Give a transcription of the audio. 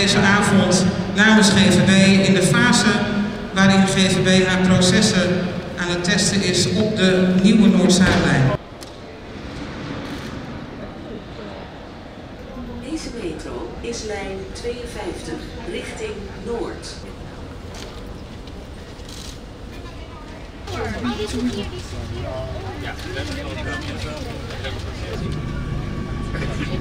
deze avond namens GVB in de fase waarin GVB haar processen aan het testen is op de nieuwe Noord-Zuidlijn. Deze metro is lijn 52 richting Noord. Ja,